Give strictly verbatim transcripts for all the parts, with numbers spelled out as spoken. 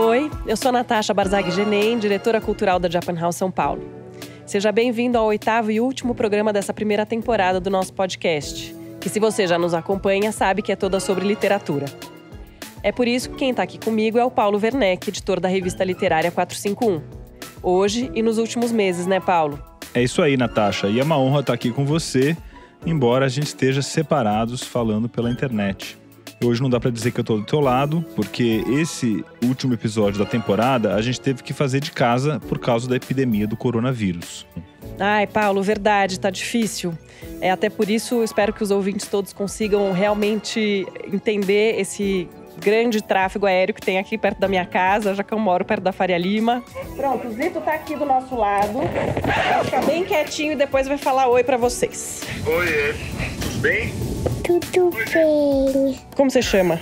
Oi, eu sou a Natasha Barzaghi-Genem, diretora cultural da Japan House São Paulo. Seja bem-vindo ao oitavo e último programa dessa primeira temporada do nosso podcast, que se você já nos acompanha, sabe que é toda sobre literatura. É por isso que quem está aqui comigo é o Paulo Werneck, editor da revista literária quatrocentos e cinquenta e um. Hoje e nos últimos meses, né, Paulo? É isso aí, Natasha. E é uma honra estar aqui com você, embora a gente esteja separados falando pela internet. Hoje não dá pra dizer que eu tô do teu lado, porque esse último episódio da temporada a gente teve que fazer de casa por causa da epidemia do coronavírus. Ai, Paulo, verdade, tá difícil. É até por isso, espero que os ouvintes todos consigam realmente entender esse grande tráfego aéreo que tem aqui perto da minha casa, já que eu moro perto da Faria Lima. Pronto, o Zito tá aqui do nosso lado. Vai ficar bem quietinho e depois vai falar oi pra vocês. Oi, tudo bem? Tudo bem. Como você chama?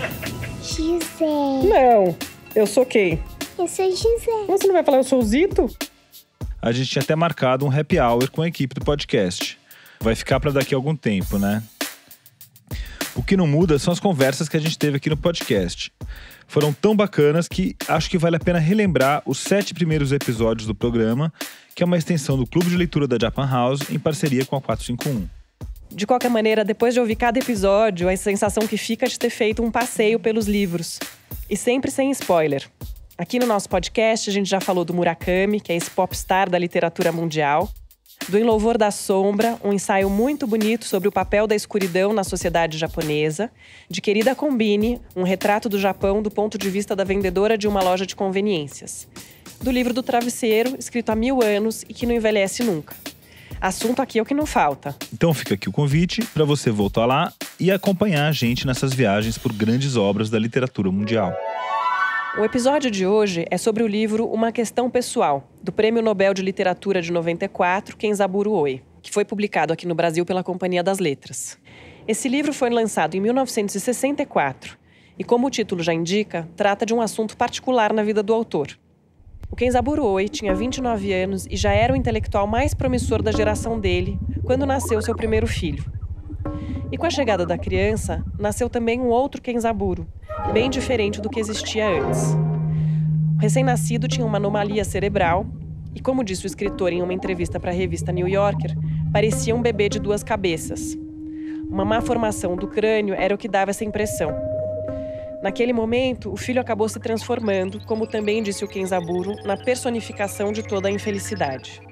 José. Não, eu sou quem? Eu sou José. Você não vai falar eu sou o Zito? A gente tinha até marcado um happy hour com a equipe do podcast. Vai ficar pra daqui a algum tempo, né? O que não muda são as conversas que a gente teve aqui no podcast. Foram tão bacanas que acho que vale a pena relembrar os sete primeiros episódios do programa, que é uma extensão do Clube de Leitura da Japan House em parceria com a quatrocentos e cinquenta e um. De qualquer maneira, depois de ouvir cada episódio, a sensação que fica é de ter feito um passeio pelos livros. E sempre sem spoiler. Aqui no nosso podcast, a gente já falou do Murakami, que é esse popstar da literatura mundial. Do Em Louvor da Sombra, um ensaio muito bonito sobre o papel da escuridão na sociedade japonesa. De Querida Combine, um retrato do Japão do ponto de vista da vendedora de uma loja de conveniências. Do Livro do Travesseiro, escrito há mil anos e que não envelhece nunca. Assunto aqui é o que não falta. Então fica aqui o convite para você voltar lá e acompanhar a gente nessas viagens por grandes obras da literatura mundial. O episódio de hoje é sobre o livro Uma Questão Pessoal, do Prêmio Nobel de Literatura de noventa e quatro, Kenzaburo Oi, que foi publicado aqui no Brasil pela Companhia das Letras. Esse livro foi lançado em mil novecentos e sessenta e quatro e, como o título já indica, trata de um assunto particular na vida do autor. O Kenzaburo Oi tinha vinte e nove anos e já era o intelectual mais promissor da geração dele quando nasceu seu primeiro filho. E com a chegada da criança, nasceu também um outro Kenzaburo, bem diferente do que existia antes. O recém-nascido tinha uma anomalia cerebral e, como disse o escritor em uma entrevista para a revista New Yorker, parecia um bebê de duas cabeças. Uma má formação do crânio era o que dava essa impressão. Naquele momento, o filho acabou se transformando, como também disse o Kenzaburo, na personificação de toda a infelicidade.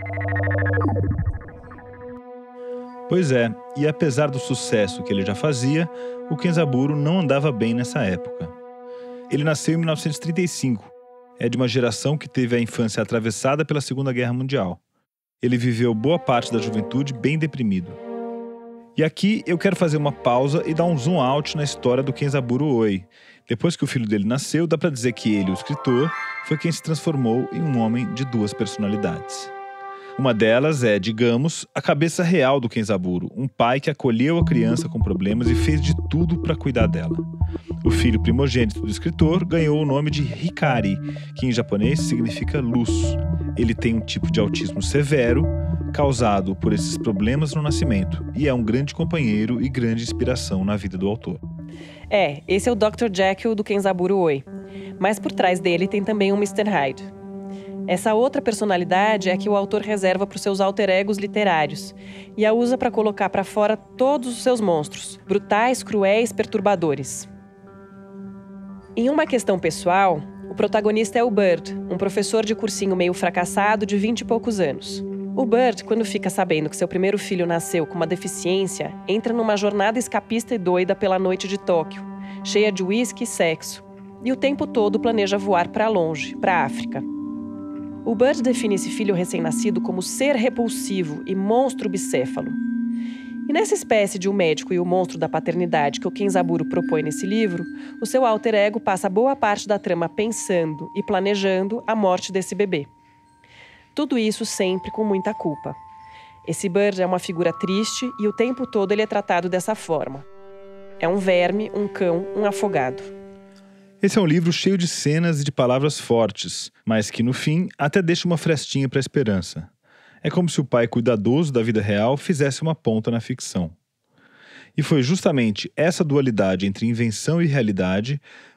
Pois é, e apesar do sucesso que ele já fazia, o Kenzaburo não andava bem nessa época. Ele nasceu em mil novecentos e trinta e cinco. É de uma geração que teve a infância atravessada pela Segunda Guerra Mundial. Ele viveu boa parte da juventude bem deprimido. E aqui eu quero fazer uma pausa e dar um zoom out na história do Kenzaburo Oi. Depois que o filho dele nasceu, dá pra dizer que ele, o escritor, foi quem se transformou em um homem de duas personalidades. Uma delas é, digamos, a cabeça real do Kenzaburo, um pai que acolheu a criança com problemas e fez de tudo para cuidar dela. O filho primogênito do escritor ganhou o nome de Hikari, que em japonês significa luz. Ele tem um tipo de autismo severo, causado por esses problemas no nascimento, e é um grande companheiro e grande inspiração na vida do autor. É, esse é o doutor Jekyll do Kenzaburo Oi. Mas por trás dele tem também o mister Hyde. Essa outra personalidade é que o autor reserva para os seus alter egos literários e a usa para colocar para fora todos os seus monstros, brutais, cruéis, perturbadores. Em Uma Questão Pessoal, o protagonista é o Bird, um professor de cursinho meio fracassado de vinte e poucos anos. O Bird, quando fica sabendo que seu primeiro filho nasceu com uma deficiência, entra numa jornada escapista e doida pela noite de Tóquio, cheia de uísque e sexo, e o tempo todo planeja voar para longe, para a África. O Bird define esse filho recém-nascido como ser repulsivo e monstro bicéfalo. E nessa espécie de o médico e o monstro da paternidade que o Kenzaburo propõe nesse livro, o seu alter ego passa boa parte da trama pensando e planejando a morte desse bebê. Tudo isso sempre com muita culpa. Esse Bird é uma figura triste e o tempo todo ele é tratado dessa forma. É um verme, um cão, um afogado. Esse é um livro cheio de cenas e de palavras fortes, mas que, no fim, até deixa uma frestinha para a esperança. É como se o pai cuidadoso da vida real fizesse uma ponta na ficção. E foi justamente essa dualidade entre invenção e realidade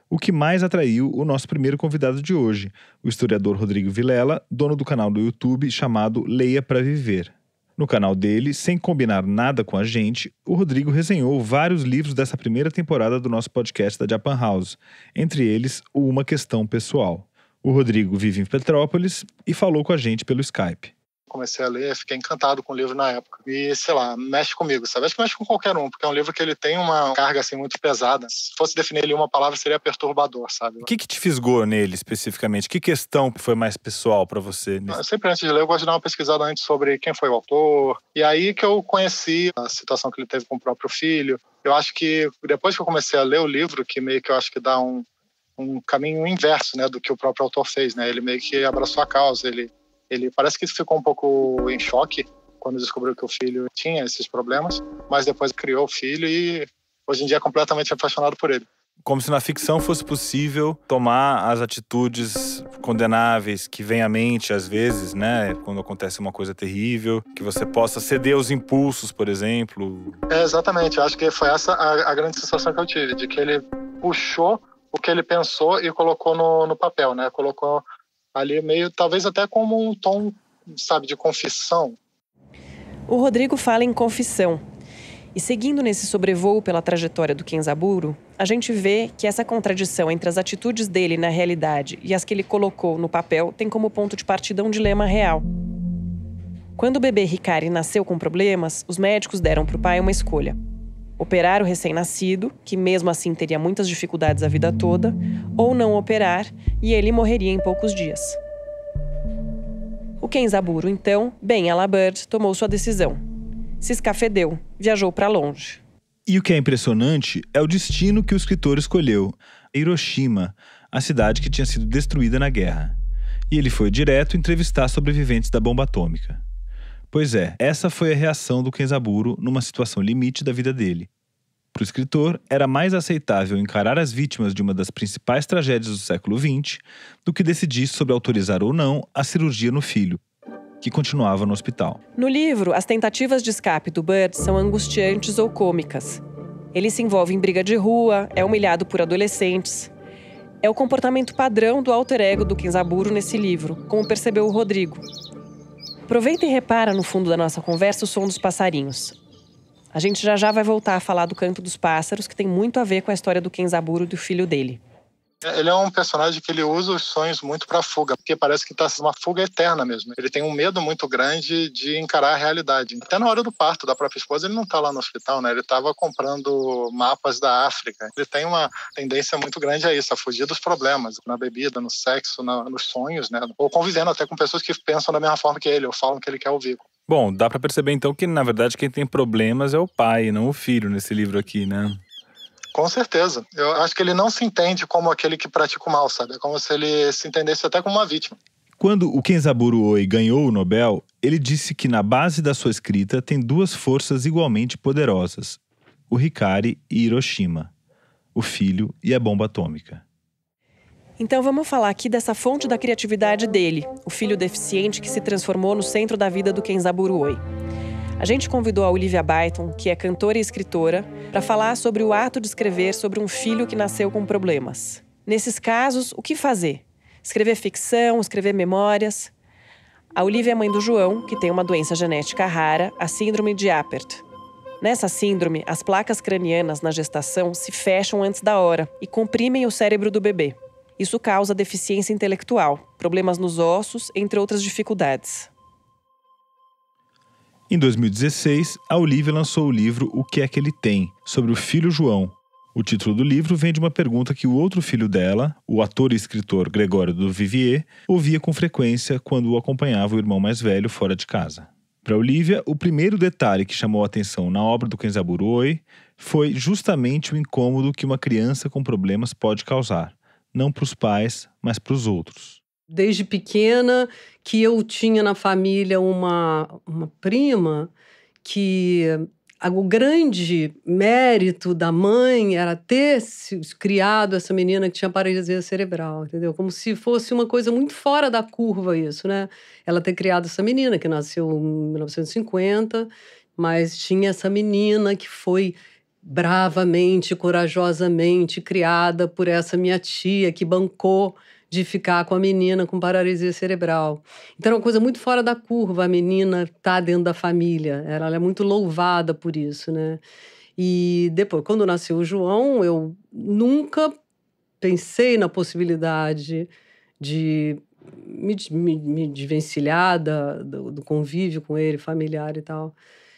o que mais atraiu o nosso primeiro convidado de hoje, o historiador Rodrigo Vilela, dono do canal do YouTube chamado Leia para Viver. No canal dele, sem combinar nada com a gente, o Rodrigo resenhou vários livros dessa primeira temporada do nosso podcast da Japan House, entre eles o Uma Questão Pessoal. O Rodrigo vive em Petrópolis e falou com a gente pelo Skype. Comecei a ler, fiquei encantado com o livro na época. E, sei lá, mexe comigo, sabe? Acho que mexe com qualquer um, porque é um livro que ele tem uma carga, assim, muito pesada. Se fosse definir ele em uma palavra, seria perturbador, sabe? O que que te fisgou nele, especificamente? Que questão foi mais pessoal para você? Nesse... Eu sempre, antes de ler, eu gosto de dar uma pesquisada antes sobre quem foi o autor. E aí que eu conheci a situação que ele teve com o próprio filho. Eu acho que, depois que eu comecei a ler o livro, que meio que eu acho que dá um, um caminho inverso, né, do que o próprio autor fez, né? Ele meio que abraçou a causa, ele... Ele parece que ficou um pouco em choque quando descobriu que o filho tinha esses problemas, mas depois criou o filho e hoje em dia é completamente apaixonado por ele. Como se na ficção fosse possível tomar as atitudes condenáveis que vêm à mente às vezes, né? Quando acontece uma coisa terrível, que você possa ceder aos impulsos, por exemplo. É, exatamente. Eu acho que foi essa a, a grande sensação que eu tive, de que ele puxou o que ele pensou e colocou no, no papel, né? Colocou ali meio, talvez até como um tom, sabe, de confissão. O Rodrigo fala em confissão. E seguindo nesse sobrevoo pela trajetória do Kenzaburo, a gente vê que essa contradição entre as atitudes dele na realidade e as que ele colocou no papel tem como ponto de partida um dilema real. Quando o bebê Hikari nasceu com problemas, os médicos deram para o pai uma escolha. Operar o recém-nascido, que mesmo assim teria muitas dificuldades a vida toda, ou não operar, e ele morreria em poucos dias. O Kenzaburo, então, bem à la Bird, tomou sua decisão. Se escafedeu, viajou para longe. E o que é impressionante é o destino que o escritor escolheu, Hiroshima, a cidade que tinha sido destruída na guerra. E ele foi direto entrevistar sobreviventes da bomba atômica. Pois é, essa foi a reação do Kenzaburo numa situação limite da vida dele. Para o escritor, era mais aceitável encarar as vítimas de uma das principais tragédias do século vinte do que decidir sobre autorizar ou não a cirurgia no filho, que continuava no hospital. No livro, as tentativas de escape do Bird são angustiantes ou cômicas. Ele se envolve em briga de rua, é humilhado por adolescentes. É o comportamento padrão do alter ego do Kenzaburo nesse livro, como percebeu o Rodrigo. Aproveita e repara no fundo da nossa conversa o som dos passarinhos. A gente já já vai voltar a falar do canto dos pássaros, que tem muito a ver com a história do Kenzaburo e do filho dele. Ele é um personagem que ele usa os sonhos muito para fuga, porque parece que está uma fuga eterna mesmo. Ele tem um medo muito grande de encarar a realidade. Até na hora do parto da própria esposa, ele não está lá no hospital, né? Ele estava comprando mapas da África. Ele tem uma tendência muito grande a isso, a fugir dos problemas, na bebida, no sexo, na, nos sonhos, né? Ou convivendo até com pessoas que pensam da mesma forma que ele, ou falam que ele quer ouvir. Bom, dá para perceber então que, na verdade, quem tem problemas é o pai, não o filho, nesse livro aqui, né? Com certeza. Eu acho que ele não se entende como aquele que pratica o mal, sabe? É como se ele se entendesse até como uma vítima. Quando o Kenzaburo Oi ganhou o Nobel, ele disse que na base da sua escrita tem duas forças igualmente poderosas: o Hikari e Hiroshima, o filho e a bomba atômica. Então vamos falar aqui dessa fonte da criatividade dele, o filho deficiente que se transformou no centro da vida do Kenzaburo Oi. A gente convidou a Olivia Byton, que é cantora e escritora, para falar sobre o ato de escrever sobre um filho que nasceu com problemas. Nesses casos, o que fazer? Escrever ficção, escrever memórias? A Olivia é mãe do João, que tem uma doença genética rara, a síndrome de Apert. Nessa síndrome, as placas cranianas na gestação se fecham antes da hora e comprimem o cérebro do bebê. Isso causa deficiência intelectual, problemas nos ossos, entre outras dificuldades. Em dois mil e dezesseis, a Olivia lançou o livro O Que É Que Ele Tem, sobre o filho João. O título do livro vem de uma pergunta que o outro filho dela, o ator e escritor Gregório Duvivier, ouvia com frequência quando o acompanhava o irmão mais velho fora de casa. Para Olivia, o primeiro detalhe que chamou a atenção na obra do Kenzaburo Oi foi justamente o incômodo que uma criança com problemas pode causar, não para os pais, mas para os outros. Desde pequena, que eu tinha na família uma, uma prima que o grande mérito da mãe era ter criado essa menina que tinha paralisia cerebral, entendeu? Como se fosse uma coisa muito fora da curva isso, né? Ela ter criado essa menina que nasceu em mil novecentos e cinquenta, mas tinha essa menina que foi bravamente, corajosamente criada por essa minha tia que bancou de ficar com a menina com paralisia cerebral. Então, era uma coisa muito fora da curva, a menina estar dentro da família. Ela é muito louvada por isso, né? E depois, quando nasceu o João, eu nunca pensei na possibilidade de me, me, me desvencilhar da, do, do convívio com ele, familiar e tal.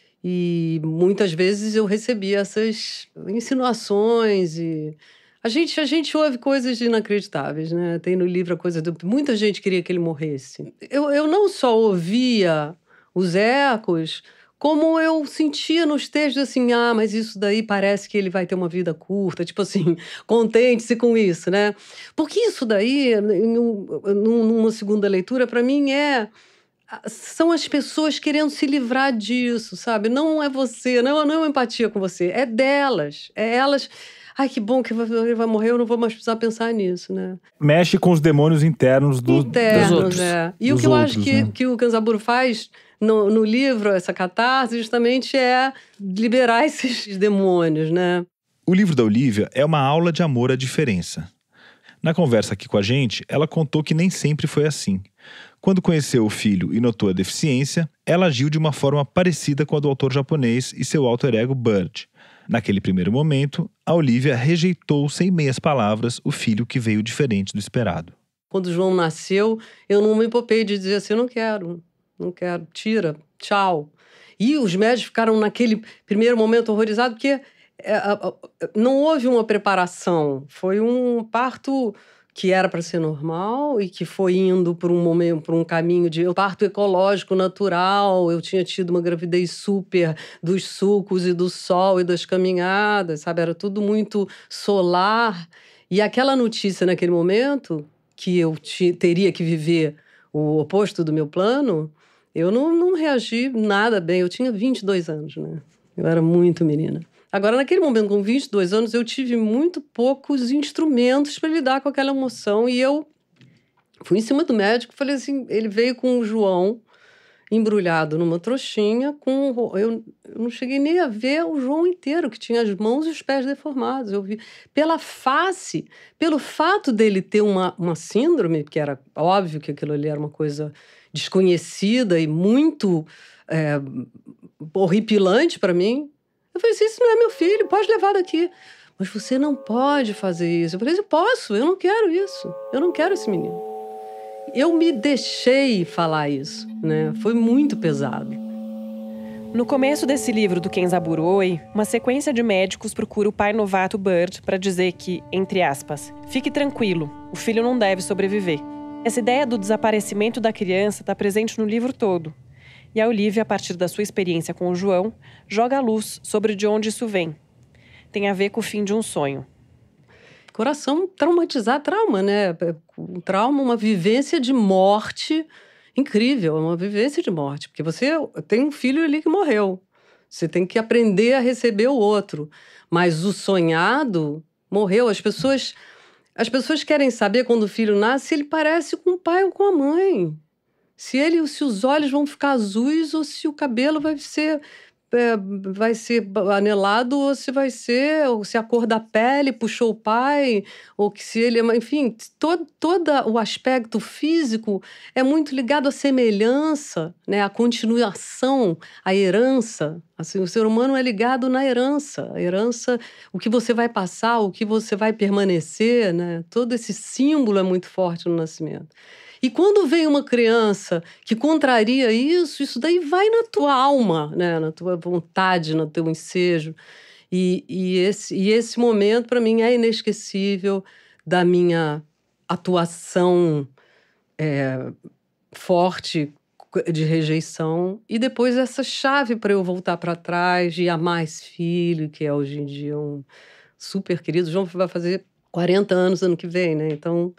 E muitas vezes eu recebia essas insinuações e... A gente, a gente ouve coisas inacreditáveis, né? Tem no livro a coisa do... Muita gente queria que ele morresse. Eu, eu não só ouvia os ecos, como eu sentia nos textos assim, ah, mas isso daí parece que ele vai ter uma vida curta, tipo assim, contente-se com isso, né? Porque isso daí, em um, numa segunda leitura, para mim é... São as pessoas querendo se livrar disso, sabe? Não é você, não, não é uma empatia com você, é delas, é elas... Ai, que bom que ele vai morrer, eu não vou mais precisar pensar nisso, né? Mexe com os demônios internos, do, internos, dos outros. É. E dos o que eu outros, acho que, né? que o Kenzaburo faz no, no livro, essa catarse, justamente é liberar esses demônios, né? O livro da Olivia é uma aula de amor à diferença. Na conversa aqui com a gente, ela contou que nem sempre foi assim. Quando conheceu o filho e notou a deficiência, ela agiu de uma forma parecida com a do autor japonês e seu alter ego Bird. Naquele primeiro momento, a Olivia rejeitou sem meias palavras o filho que veio diferente do esperado. Quando o João nasceu, eu não me popei de dizer assim, eu não quero, não quero, tira, tchau. E os médicos ficaram naquele primeiro momento horrorizados, porque é, não houve uma preparação, foi um parto que era para ser normal e que foi indo por um momento, por um caminho de parto ecológico, natural. Eu tinha tido uma gravidez super dos sucos e do sol e das caminhadas, sabe? Era tudo muito solar. E aquela notícia naquele momento, que eu t- teria que viver o oposto do meu plano, eu não, não reagi nada bem. Eu tinha vinte e dois anos, né? Eu era muito menina. Agora, naquele momento, com vinte e dois anos, eu tive muito poucos instrumentos para lidar com aquela emoção. E eu fui em cima do médico, falei assim, ele veio com o João embrulhado numa trouxinha, com eu, eu não cheguei nem a ver o João inteiro, que tinha as mãos e os pés deformados. Eu vi pela face, pelo fato dele ter uma, uma síndrome, que era óbvio que aquilo ali era uma coisa desconhecida e muito é, horripilante para mim. Eu falei assim, isso não é meu filho, pode levar daqui. Mas você não pode fazer isso. Eu falei assim, posso, eu não quero isso. Eu não quero esse menino. Eu me deixei falar isso, né? Foi muito pesado. No começo desse livro do Kenzaburo Oi, uma sequência de médicos procura o pai novato Bird para dizer que, entre aspas, fique tranquilo, o filho não deve sobreviver. Essa ideia do desaparecimento da criança está presente no livro todo. E a Olivia, a partir da sua experiência com o João, joga a luz sobre de onde isso vem. Tem a ver com o fim de um sonho. Coração traumatizar, trauma, né? Um trauma, uma vivência de morte incrível, uma vivência de morte. Porque você tem um filho ali que morreu. Você tem que aprender a receber o outro. Mas o sonhado morreu. As pessoas, as pessoas querem saber, quando o filho nasce, se ele parece com o pai ou com a mãe. Se, ele, se os olhos vão ficar azuis ou se o cabelo vai ser, é, vai ser anelado ou se vai ser, ou se a cor da pele puxou o pai, ou que se ele... Enfim, todo, todo o aspecto físico é muito ligado à semelhança, né? À continuação, à herança. Assim, o ser humano é ligado na herança. A herança, o que você vai passar, o que você vai permanecer, né? Todo esse símbolo é muito forte no nascimento. E quando vem uma criança que contraria isso, isso daí vai na tua alma, né? Na tua vontade, no teu ensejo. E, e, esse, e esse momento, para mim, é inesquecível da minha atuação é, forte de rejeição. E depois essa chave para eu voltar para trás e amar esse filho, que é hoje em dia um super querido. O João vai fazer quarenta anos ano que vem, né? Então...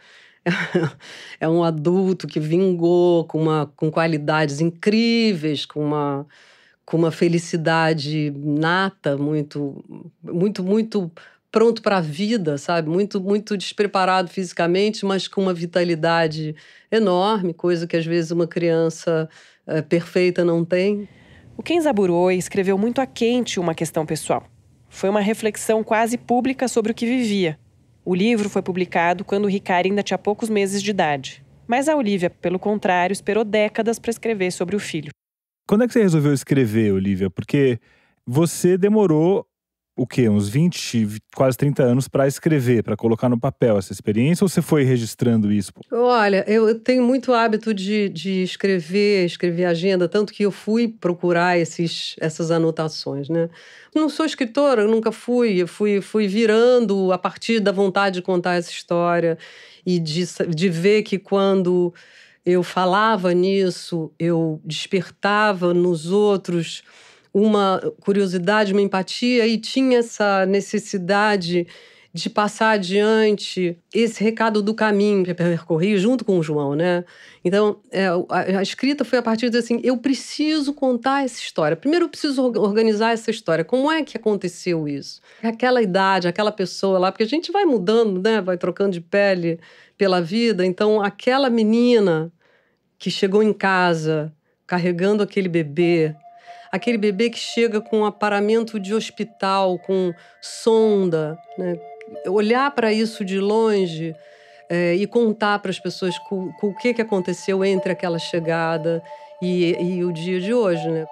é um adulto que vingou com, uma, com qualidades incríveis, com uma, com uma felicidade nata, muito, muito, muito pronto para a vida, sabe? Muito, muito despreparado fisicamente, mas com uma vitalidade enorme, coisa que às vezes uma criança é, perfeita não tem. O Kenzaburo Oi escreveu muito a quente uma questão pessoal. Foi uma reflexão quase pública sobre o que vivia. O livro foi publicado quando o Hikari ainda tinha poucos meses de idade. Mas a Olivia, pelo contrário, esperou décadas para escrever sobre o filho. Quando é que você resolveu escrever, Olivia? Porque você demorou, o quê? Uns vinte, quase trinta anos para escrever, para colocar no papel essa experiência? Ou você foi registrando isso? Olha, eu tenho muito hábito de, de escrever, escrever agenda, tanto que eu fui procurar esses, essas anotações, né? Não sou escritora, eu nunca fui. Eu fui, fui virando a partir da vontade de contar essa história e de, de ver que quando eu falava nisso, eu despertava nos outros uma curiosidade, uma empatia e tinha essa necessidade de passar adiante esse recado do caminho que eu percorri junto com o João, né? Então, é, a, a escrita foi a partir de assim, eu preciso contar essa história. Primeiro eu preciso organizar essa história. Como é que aconteceu isso? Aquela idade, aquela pessoa lá, porque a gente vai mudando, né? Vai trocando de pele pela vida. Então, aquela menina que chegou em casa carregando aquele bebê, aquele bebê que chega com aparamento de hospital, com sonda, né? Olhar para isso de longe é, e contar para as pessoas com, com o que, que aconteceu entre aquela chegada e, e o dia de hoje, né?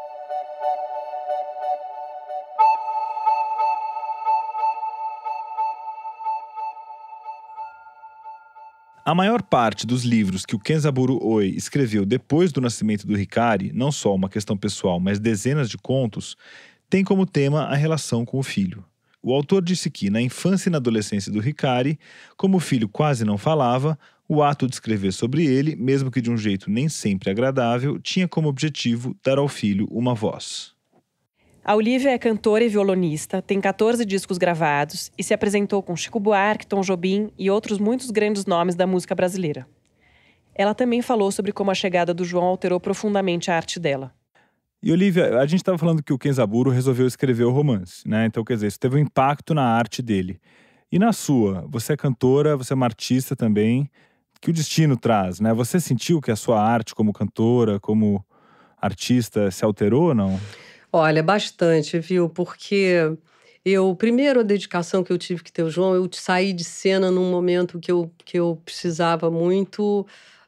A maior parte dos livros que o Kenzaburo Oi escreveu depois do nascimento do Hikari, não só uma questão pessoal, mas dezenas de contos, tem como tema a relação com o filho. O autor disse que, na infância e na adolescência do Hikari, como o filho quase não falava, o ato de escrever sobre ele, mesmo que de um jeito nem sempre agradável, tinha como objetivo dar ao filho uma voz. A Olivia é cantora e violonista, tem quatorze discos gravados e se apresentou com Chico Buarque, Tom Jobim e outros muitos grandes nomes da música brasileira. Ela também falou sobre como a chegada do João alterou profundamente a arte dela. E, Olivia, a gente estava falando que o Kenzaburo resolveu escrever o romance, né? Então, quer dizer, isso teve um impacto na arte dele. E na sua? Você é cantora, você é uma artista também. Que o destino traz, né? Você sentiu que a sua arte como cantora, como artista, se alterou ou não? Olha, bastante, viu? Porque eu, primeiro, a dedicação que eu tive que ter o João, eu saí de cena num momento que eu, que eu precisava muito,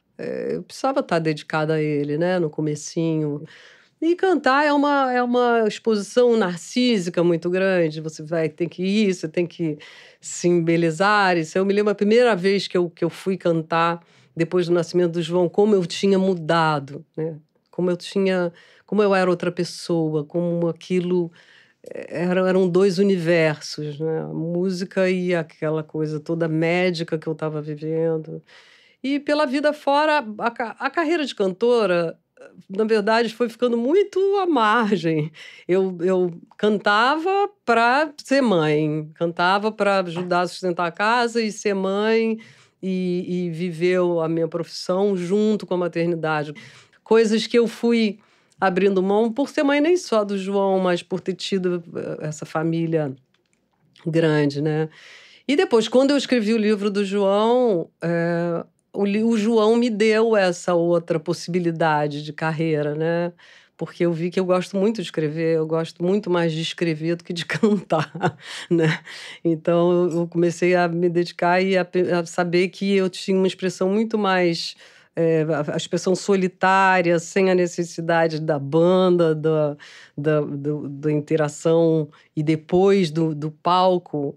é, eu precisava estar dedicada a ele, né? No comecinho. E cantar é uma, é uma exposição narcísica muito grande. Você vai ter que ir, você tem que se embelezar. Isso. Eu me lembro a primeira vez que eu, que eu fui cantar, depois do nascimento do João, como eu tinha mudado, né? Como eu tinha, como eu era outra pessoa, como aquilo eram, eram dois universos, né? A música e aquela coisa toda médica que eu estava vivendo. E pela vida fora, a, a carreira de cantora, na verdade, foi ficando muito à margem. Eu, eu cantava para ser mãe, cantava para ajudar a sustentar a casa e ser mãe e, e viver a minha profissão junto com a maternidade. Coisas que eu fui abrindo mão por ser mãe nem só do João, mas por ter tido essa família grande, né? E depois, quando eu escrevi o livro do João, é, o, o João me deu essa outra possibilidade de carreira, né? Porque eu vi que eu gosto muito de escrever, eu gosto muito mais de escrever do que de cantar, né? Então, eu comecei a me dedicar e a, a saber que eu tinha uma expressão muito mais... É, a expressão solitária, sem a necessidade da banda, da, da, da, da interação e depois do, do palco.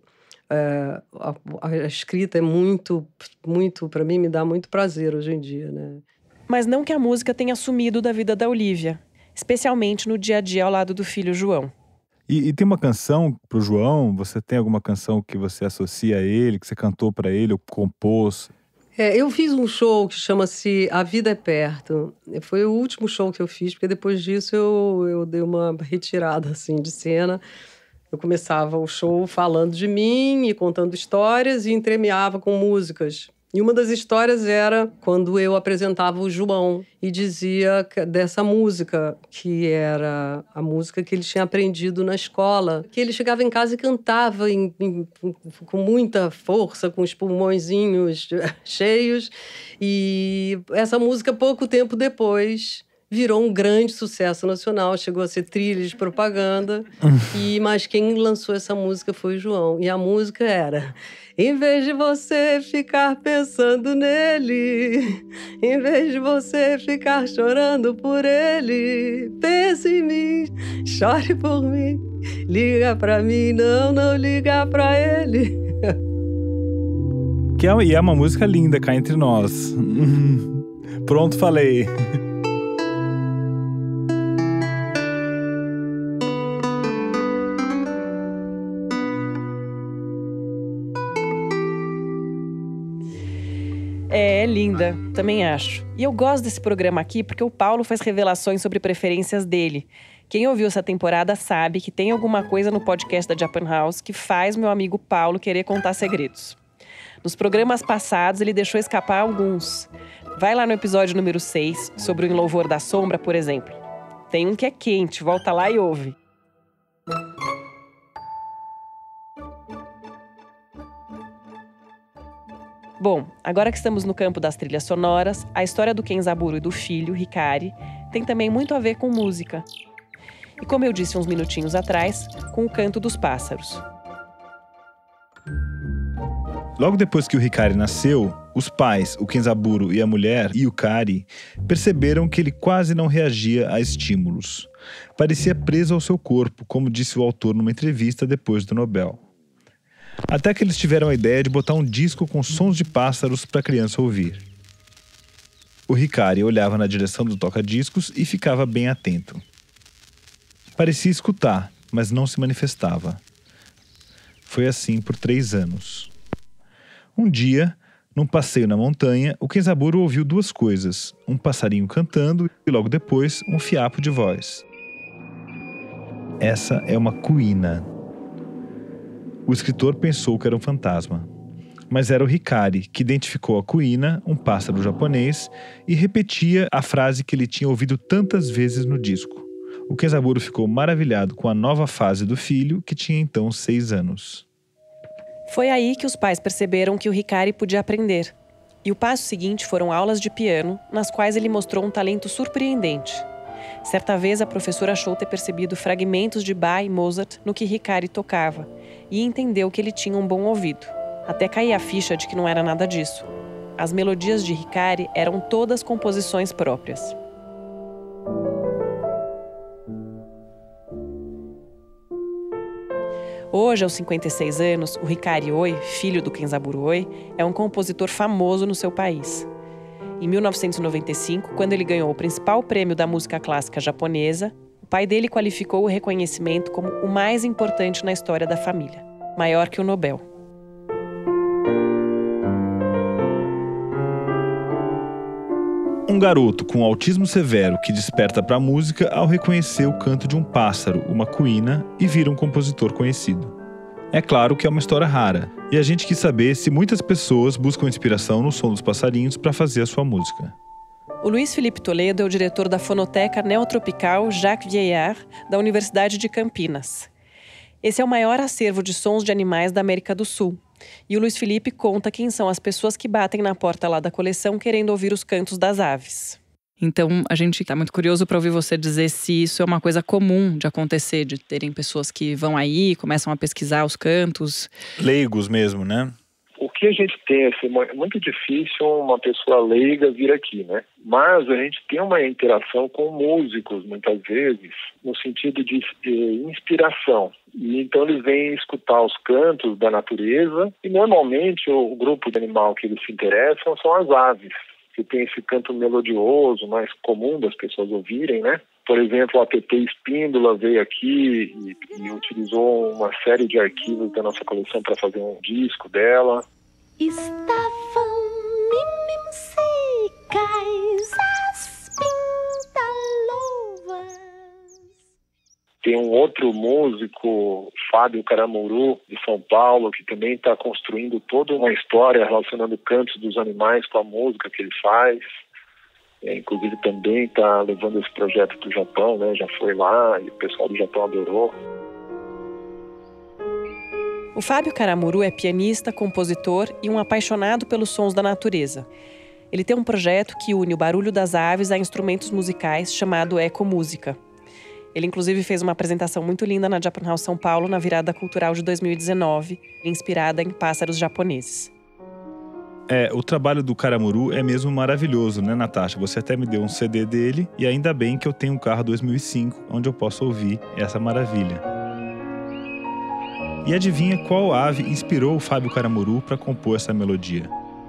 É, a, a escrita é muito, muito, para mim, me dá muito prazer hoje em dia, né? Mas não que a música tenha sumido da vida da Olivia, especialmente no dia a dia ao lado do filho João. E, e tem uma canção pro João? Você tem alguma canção que você associa a ele, que você cantou para ele ou compôs? É, eu fiz um show que chama-se A Vida é Perto. Foi o último show que eu fiz, porque depois disso eu, eu dei uma retirada assim, de cena. Eu começava o show falando de mim e contando histórias e entremeava com músicas. E uma das histórias era quando eu apresentava o João e dizia dessa música, que era a música que ele tinha aprendido na escola. Que ele chegava em casa e cantava em, em, com muita força, com os pulmõezinhos cheios. E essa música, pouco tempo depois, virou um grande sucesso nacional, chegou a ser trilha de propaganda, e, mas quem lançou essa música foi o João. E a música era: em vez de você ficar pensando nele, em vez de você ficar chorando por ele, pense em mim, chore por mim, liga pra mim, não, não liga pra ele. Que é, e é uma música linda, cá entre nós. Pronto, falei. É, é linda, também acho. E eu gosto desse programa aqui porque o Paulo faz revelações sobre preferências dele. Quem ouviu essa temporada sabe que tem alguma coisa no podcast da Japan House que faz meu amigo Paulo querer contar segredos. Nos programas passados, ele deixou escapar alguns. Vai lá no episódio número seis, sobre o Em Louvor da Sombra, por exemplo. Tem um que é quente, volta lá e ouve. Bom, agora que estamos no campo das trilhas sonoras, a história do Kenzaburo e do filho, Hikari, tem também muito a ver com música. E como eu disse uns minutinhos atrás, com o canto dos pássaros. Logo depois que o Hikari nasceu, os pais, o Kenzaburo e a mulher, Yukari, perceberam que ele quase não reagia a estímulos. Parecia preso ao seu corpo, como disse o autor numa entrevista depois do Nobel. Até que eles tiveram a ideia de botar um disco com sons de pássaros para a criança ouvir. O Hikari olhava na direção do toca-discos e ficava bem atento. Parecia escutar, mas não se manifestava. Foi assim por três anos. Um dia, num passeio na montanha, o Kenzaburo ouviu duas coisas: um passarinho cantando e logo depois um fiapo de voz. Essa é uma cuína. O escritor pensou que era um fantasma. Mas era o Hikari, que identificou a cuína, um pássaro japonês, e repetia a frase que ele tinha ouvido tantas vezes no disco. O Kenzaburo ficou maravilhado com a nova fase do filho, que tinha então seis anos. Foi aí que os pais perceberam que o Hikari podia aprender. E o passo seguinte foram aulas de piano, nas quais ele mostrou um talento surpreendente. Certa vez, a professora achou ter percebido fragmentos de Bach e Mozart no que Hikari tocava, e entendeu que ele tinha um bom ouvido. Até cair a ficha de que não era nada disso. As melodias de Hikari eram todas composições próprias. Hoje, aos cinquenta e seis anos, o Hikari Oi, filho do Kenzaburo Oi, é um compositor famoso no seu país. Em mil novecentos e noventa e cinco, quando ele ganhou o principal prêmio da música clássica japonesa, o pai dele qualificou o reconhecimento como o mais importante na história da família, maior que o Nobel. Um garoto com autismo severo que desperta para a música ao reconhecer o canto de um pássaro, uma cuína, e vira um compositor conhecido. É claro que é uma história rara, e a gente quis saber se muitas pessoas buscam inspiração no som dos passarinhos para fazer a sua música. O Luiz Felipe Toledo é o diretor da Fonoteca Neotropical Jacques Vieillard, da Universidade de Campinas. Esse é o maior acervo de sons de animais da América do Sul. E o Luiz Felipe conta quem são as pessoas que batem na porta lá da coleção querendo ouvir os cantos das aves. Então, a gente está muito curioso para ouvir você dizer se isso é uma coisa comum de acontecer, de terem pessoas que vão aí, começam a pesquisar os cantos. Leigos mesmo, né? O que a gente tem, assim, é muito difícil uma pessoa leiga vir aqui, né? Mas a gente tem uma interação com músicos, muitas vezes, no sentido de inspiração. E então eles vêm escutar os cantos da natureza e normalmente o grupo de animal que eles se interessam são as aves, que tem esse canto melodioso, mais comum das pessoas ouvirem, né? Por exemplo, a P P Espíndola veio aqui e, e utilizou uma série de arquivos da nossa coleção para fazer um disco dela. Estavam mimicais as pintalovas. Tem um outro músico, Fábio Caramuru, de São Paulo, que também está construindo toda uma história relacionando cantos dos animais com a música que ele faz. É, inclusive também está levando esse projeto para o Japão, né? Já foi lá e o pessoal do Japão adorou. O Fábio Caramuru é pianista, compositor e um apaixonado pelos sons da natureza. Ele tem um projeto que une o barulho das aves a instrumentos musicais chamado Ecomúsica. Ele inclusive fez uma apresentação muito linda na Japan House São Paulo na virada cultural de dois mil e dezenove, inspirada em pássaros japoneses. É, o trabalho do Karamuru é mesmo maravilhoso, né, Natasha? Você até me deu um C D dele e ainda bem que eu tenho um carro dois mil e cinco, onde eu posso ouvir essa maravilha. E adivinha qual ave inspirou o Fábio Karamuru para compor essa melodia?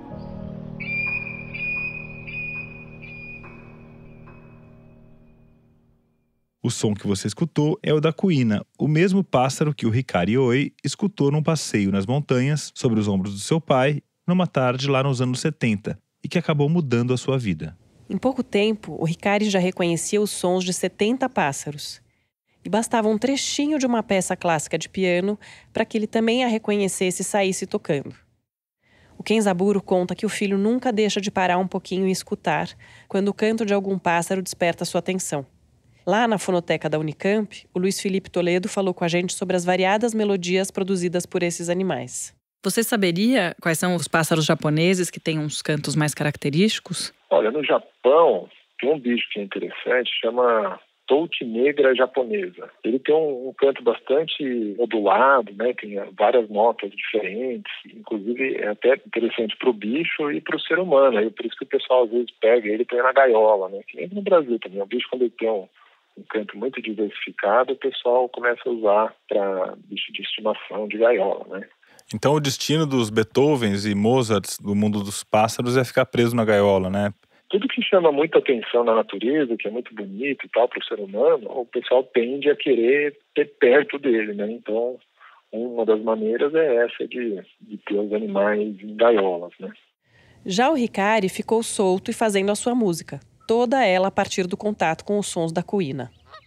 O som que você escutou é o da cuína, o mesmo pássaro que o Hikari Oi escutou num passeio nas montanhas sobre os ombros do seu pai numa tarde lá nos anos setenta e que acabou mudando a sua vida. Em pouco tempo, o Hikari já reconhecia os sons de setenta pássaros. E bastava um trechinho de uma peça clássica de piano para que ele também a reconhecesse e saísse tocando. O Kenzaburo conta que o filho nunca deixa de parar um pouquinho e escutar quando o canto de algum pássaro desperta sua atenção. Lá na fonoteca da Unicamp, o Luiz Felipe Toledo falou com a gente sobre as variadas melodias produzidas por esses animais. Você saberia quais são os pássaros japoneses que têm uns cantos mais característicos? Olha, no Japão tem um bicho que é interessante, chama touti negra japonesa. Ele tem um, um canto bastante modulado, né? Tem várias notas diferentes. Inclusive é até interessante para o bicho e para o ser humano. Aí, por isso que o pessoal às vezes pega ele e põe na gaiola, né? Que nem no Brasil também. O bicho, quando ele tem um um canto muito diversificado, o pessoal começa a usar para bicho de estimação, de gaiola, né? Então o destino dos Beethovens e Mozarts do mundo dos pássaros é ficar preso na gaiola, né? Tudo que chama muita atenção na natureza, que é muito bonito e tal para o ser humano, o pessoal tende a querer ter perto dele, né? Então, uma das maneiras é essa de, de ter os animais em gaiolas, né? Já o Hikari ficou solto e fazendo a sua música, toda ela a partir do contato com os sons da cuína.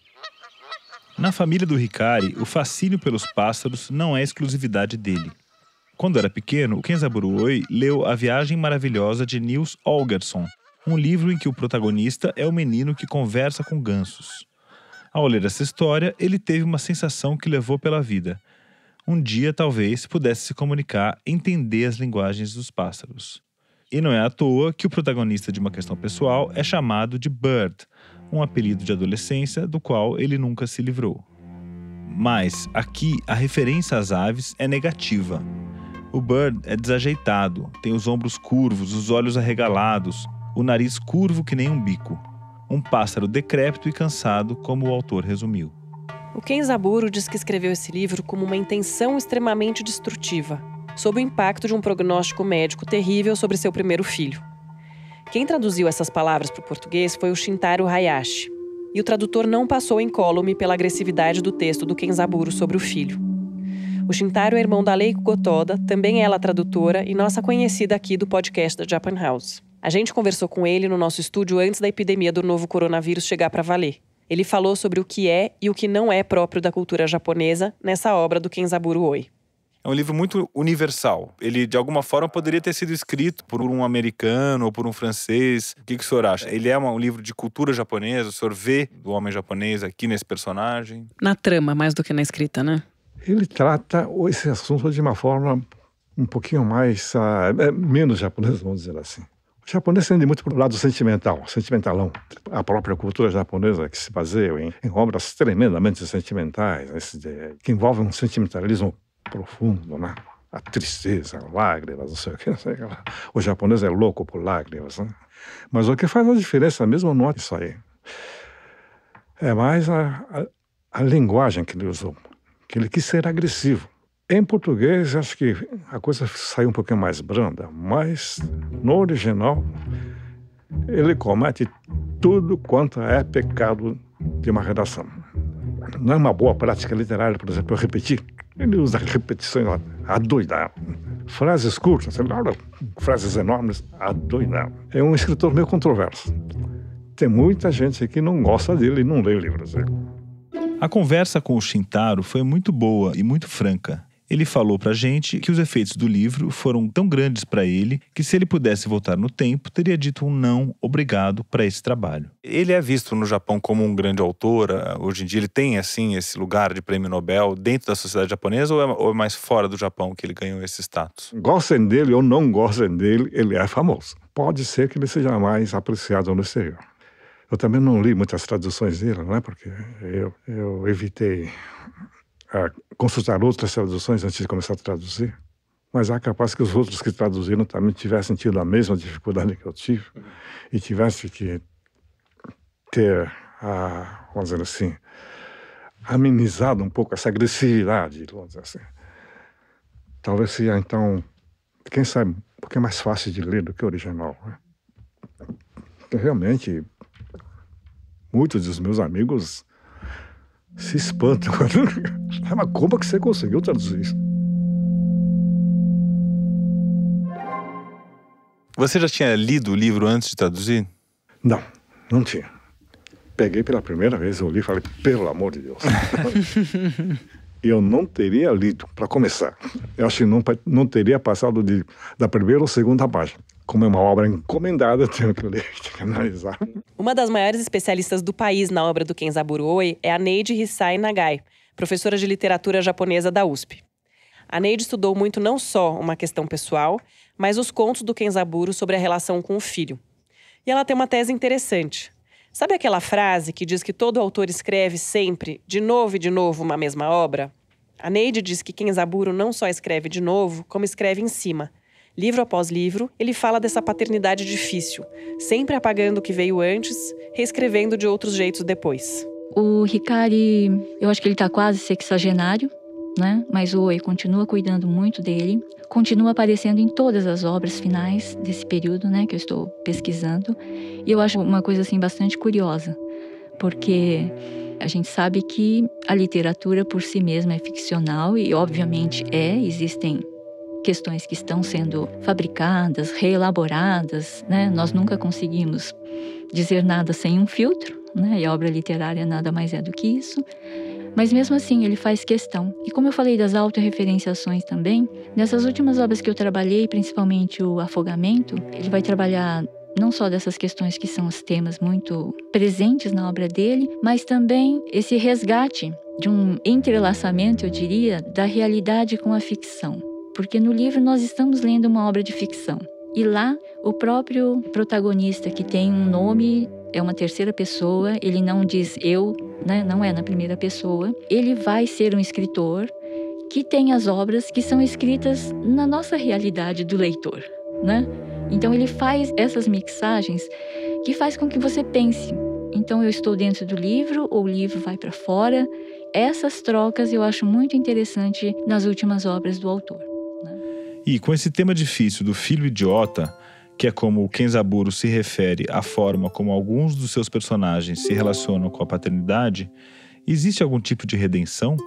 Na família do Hikari, o fascínio pelos pássaros não é exclusividade dele. Quando era pequeno, o Kenzaburo Oi leu A Viagem Maravilhosa de Nils Holgersson, um livro em que o protagonista é o menino que conversa com gansos. Ao ler essa história, ele teve uma sensação que levou pela vida. Um dia, talvez, pudesse se comunicar, entender as linguagens dos pássaros. E não é à toa que o protagonista de Uma Questão Pessoal é chamado de Bird, um apelido de adolescência do qual ele nunca se livrou. Mas, aqui, a referência às aves é negativa. O Bird é desajeitado, tem os ombros curvos, os olhos arregalados, o nariz curvo que nem um bico. Um pássaro decrépito e cansado, como o autor resumiu. O Kenzaburo diz que escreveu esse livro como uma intenção extremamente destrutiva, sob o impacto de um prognóstico médico terrível sobre seu primeiro filho. Quem traduziu essas palavras para o português foi o Shintaro Hayashi, e o tradutor não passou incólume pela agressividade do texto do Kenzaburo sobre o filho. O Shintaro é irmão da Leiko Gotoda, também ela tradutora e nossa conhecida aqui do podcast da Japan House. A gente conversou com ele no nosso estúdio antes da epidemia do novo coronavírus chegar para valer. Ele falou sobre o que é e o que não é próprio da cultura japonesa nessa obra do Kenzaburo Oi. É um livro muito universal. Ele, de alguma forma, poderia ter sido escrito por um americano ou por um francês. O que, que o senhor acha? Ele é um livro de cultura japonesa? O senhor vê do homem japonês aqui nesse personagem? Na trama, mais do que na escrita, né? Ele trata esse assunto de uma forma um pouquinho mais, uh, menos japonesa, vamos dizer assim. O japonês tende muito para o lado sentimental, sentimentalão. A própria cultura japonesa que se baseia em, em obras tremendamente sentimentais, esse de, que envolvem um sentimentalismo profundo, né? A tristeza, lágrimas, não sei o que, não sei o que lá. O japonês é louco por lágrimas, né? Mas o que faz a diferença mesmo não é isso aí. É mais a, a, a linguagem que ele usou, que ele quis ser agressivo. Em português, acho que a coisa saiu um pouquinho mais branda, mas no original ele comete tudo quanto é pecado de uma redação. Não é uma boa prática literária, por exemplo, eu repetir. Ele usa repetições adoidadas. Frases curtas, frases enormes, adoidadas. É um escritor meio controverso. Tem muita gente que não gosta dele e não lê livros dele. A conversa com o Shintaro foi muito boa e muito franca. Ele falou pra gente que os efeitos do livro foram tão grandes para ele que se ele pudesse voltar no tempo, teria dito um não obrigado para esse trabalho. Ele é visto no Japão como um grande autor. Hoje em dia ele tem, assim, esse lugar de prêmio Nobel dentro da sociedade japonesa ou é, ou é mais fora do Japão que ele ganhou esse status? Gostem dele ou não gostem dele, ele é famoso. pode ser que ele seja mais apreciado no exterior. Eu também não li muitas traduções dele, né? Porque eu, eu evitei uh, consultar outras traduções antes de começar a traduzir. Mas é capaz que os outros que traduziram também tivessem tido a mesma dificuldade que eu tive e tivessem que ter, uh, vamos dizer assim, amenizado um pouco essa agressividade, vamos dizer assim. Talvez seja, então, quem sabe, um pouquinho mais fácil de ler do que o original, né? Porque realmente, muitos dos meus amigos se espantam. Mas como que você conseguiu traduzir isso? Você já tinha lido o livro antes de traduzir? Não, não tinha. Peguei pela primeira vez o livro e falei, pelo amor de Deus. Eu não teria lido, para começar. Eu acho que não, não teria passado de, da primeira ou segunda página. Como é uma obra encomendada, eu tenho que ler, tenho que analisar. Uma das maiores especialistas do país na obra do Kenzaburo Oi é a Neide Hisai Nagai, professora de literatura japonesa da U S P. A Neide estudou muito não só uma questão pessoal, mas os contos do Kenzaburo sobre a relação com o filho. E ela tem uma tese interessante. Sabe aquela frase que diz que todo autor escreve sempre, de novo e de novo, uma mesma obra? A Neide diz que Kenzaburo não só escreve de novo, como escreve em cima. Livro após livro, ele fala dessa paternidade difícil, sempre apagando o que veio antes, reescrevendo de outros jeitos depois. O Hikari, eu acho que ele está quase sexagenário, né? Mas o Oi continua cuidando muito dele, continua aparecendo em todas as obras finais desse período, né, que eu estou pesquisando. E eu acho uma coisa assim bastante curiosa, porque a gente sabe que a literatura por si mesma é ficcional e obviamente é, existem questões que estão sendo fabricadas, reelaboradas, né? Nós nunca conseguimos dizer nada sem um filtro, né? E a obra literária nada mais é do que isso. Mas mesmo assim, ele faz questão. E como eu falei das autorreferenciações também, nessas últimas obras que eu trabalhei, principalmente o Afogamento, ele vai trabalhar não só dessas questões que são os temas muito presentes na obra dele, mas também esse resgate de um entrelaçamento, eu diria, da realidade com a ficção. Porque no livro nós estamos lendo uma obra de ficção. E lá, o próprio protagonista, que tem um nome, é uma terceira pessoa, ele não diz eu, né? Não é na primeira pessoa. Ele vai ser um escritor que tem as obras que são escritas na nossa realidade do leitor, né? Então ele faz essas mixagens que faz com que você pense. Então eu estou dentro do livro ou o livro vai para fora. Essas trocas eu acho muito interessante nas últimas obras do autor. E com esse tema difícil do filho idiota, que é como o Kenzaburo se refere à forma como alguns dos seus personagens se relacionam com a paternidade, existe algum tipo de redenção?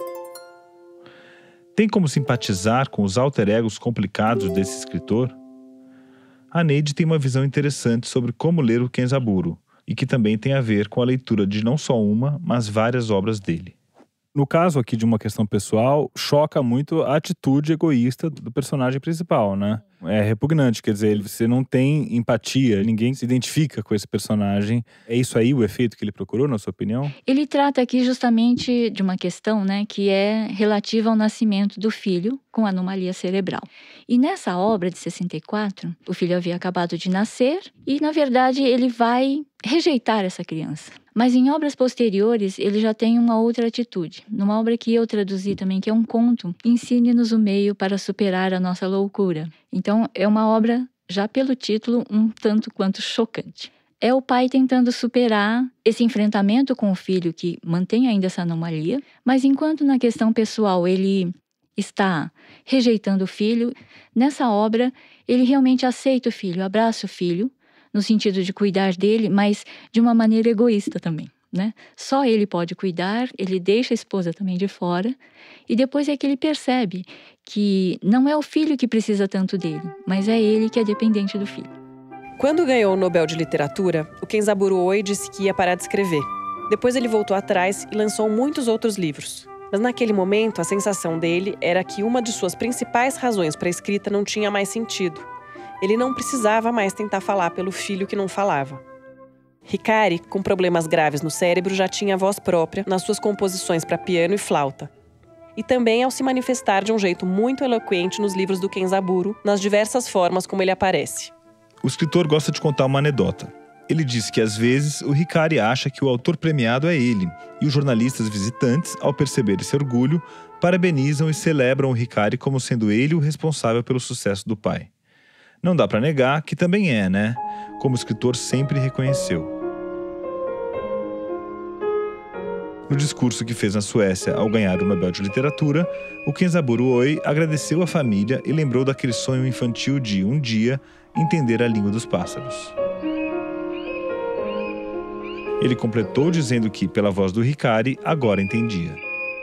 Tem como simpatizar com os alter-egos complicados desse escritor? A Neide tem uma visão interessante sobre como ler o Kenzaburo, e que também tem a ver com a leitura de não só uma, mas várias obras dele. No caso aqui de uma questão pessoal, choca muito a atitude egoísta do personagem principal, né? É repugnante, quer dizer, você não tem empatia, ninguém se identifica com esse personagem. É isso aí o efeito que ele procurou, na sua opinião? Ele trata aqui justamente de uma questão, né, que é relativa ao nascimento do filho com anomalia cerebral. E nessa obra de sessenta e quatro, o filho havia acabado de nascer e, na verdade, ele vai rejeitar essa criança. Mas em obras posteriores, ele já tem uma outra atitude. Numa obra que eu traduzi também, que é um conto, Ensine-nos o meio para superar a nossa loucura. Então, é uma obra, já pelo título, um tanto quanto chocante. É o pai tentando superar esse enfrentamento com o filho que mantém ainda essa anomalia, mas enquanto na questão pessoal ele está rejeitando o filho, nessa obra ele realmente aceita o filho, abraça o filho, no sentido de cuidar dele, mas de uma maneira egoísta também, né? Só ele pode cuidar, ele deixa a esposa também de fora, e depois é que ele percebe que não é o filho que precisa tanto dele, mas é ele que é dependente do filho. Quando ganhou o Nobel de Literatura, o Kenzaburo Oi disse que ia parar de escrever. Depois ele voltou atrás e lançou muitos outros livros. Mas naquele momento, a sensação dele era que uma de suas principais razões para a escrita não tinha mais sentido. Ele não precisava mais tentar falar pelo filho que não falava. Hikari, com problemas graves no cérebro, já tinha voz própria nas suas composições para piano e flauta. E também ao se manifestar de um jeito muito eloquente nos livros do Kenzaburo, nas diversas formas como ele aparece. O escritor gosta de contar uma anedota. Ele diz que, às vezes, o Hikari acha que o autor premiado é ele, e os jornalistas visitantes, ao perceber esse orgulho, parabenizam e celebram o Hikari como sendo ele o responsável pelo sucesso do pai. Não dá para negar que também é, né? Como o escritor sempre reconheceu. No discurso que fez na Suécia ao ganhar o Nobel de Literatura, o Kenzaburo Oi agradeceu a família e lembrou daquele sonho infantil de, um dia, entender a língua dos pássaros. Ele completou dizendo que, pela voz do Hikari, agora entendia.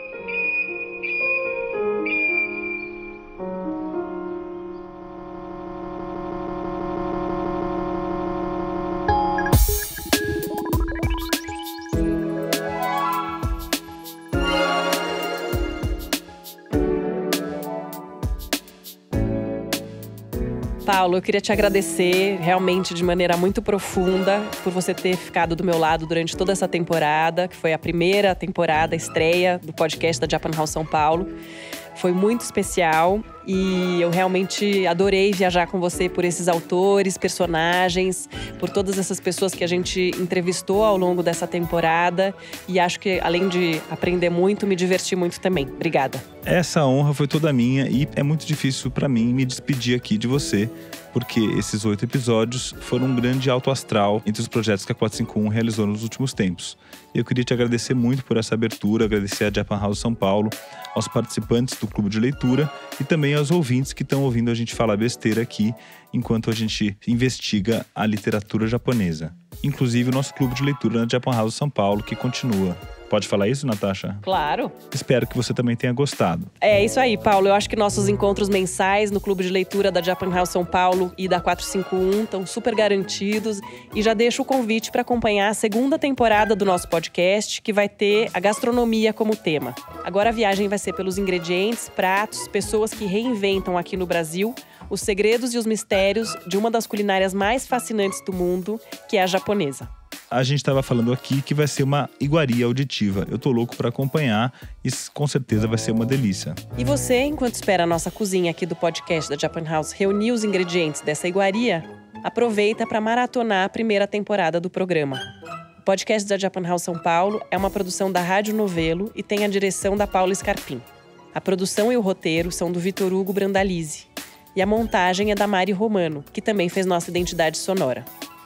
Paulo, eu queria te agradecer realmente de maneira muito profunda por você ter ficado do meu lado durante toda essa temporada, que foi a primeira temporada, a estreia do podcast da Japan House São Paulo. Foi muito especial e eu realmente adorei viajar com você por esses autores, personagens, por todas essas pessoas que a gente entrevistou ao longo dessa temporada. E acho que, além de aprender muito, me diverti muito também. Obrigada. Essa honra foi toda minha e é muito difícil para mim me despedir aqui de você, porque esses oito episódios foram um grande alto astral entre os projetos que a quatrocentos e cinquenta e um realizou nos últimos tempos. Eu queria te agradecer muito por essa abertura, agradecer a Japan House São Paulo, aos participantes do Clube de Leitura e também aos ouvintes que estão ouvindo a gente falar besteira aqui enquanto a gente investiga a literatura japonesa. Inclusive o nosso Clube de Leitura na Japan House São Paulo, que continua. Pode falar isso, Natasha? Claro. Espero que você também tenha gostado. É isso aí, Paulo. Eu acho que nossos encontros mensais no Clube de Leitura da Japan House São Paulo e da quatrocentos e cinquenta e um estão super garantidos. E já deixo o convite para acompanhar a segunda temporada do nosso podcast, que vai ter a gastronomia como tema. Agora a viagem vai ser pelos ingredientes, pratos, pessoas que reinventam aqui no Brasil os segredos e os mistérios de uma das culinárias mais fascinantes do mundo, que é a japonesa. A gente estava falando aqui que vai ser uma iguaria auditiva. Eu tô louco para acompanhar e com certeza vai ser uma delícia. E você, enquanto espera a nossa cozinha aqui do podcast da Japan House reunir os ingredientes dessa iguaria, aproveita para maratonar a primeira temporada do programa. O podcast da Japan House São Paulo é uma produção da Rádio Novelo e tem a direção da Paula Scarpim. A produção e o roteiro são do Vitor Hugo Brandalize. E a montagem é da Mari Romano, que também fez nossa identidade sonora.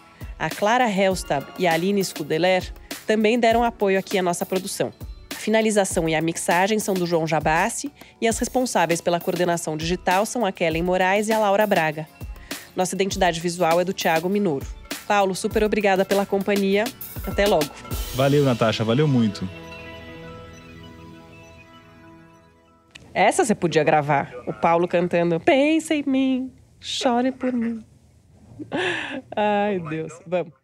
A Clara Helstab e a Aline Scudeler também deram apoio aqui à nossa produção. A finalização e a mixagem são do João Jabassi e as responsáveis pela coordenação digital são a Kellen Moraes e a Laura Braga. Nossa identidade visual é do Thiago Minoro. Paulo, super obrigada pela companhia. Até logo. Valeu, Natasha. Valeu muito. Essa você podia gravar. O Paulo cantando Pensa em mim, chore por mim. Ai, Deus. Vamos.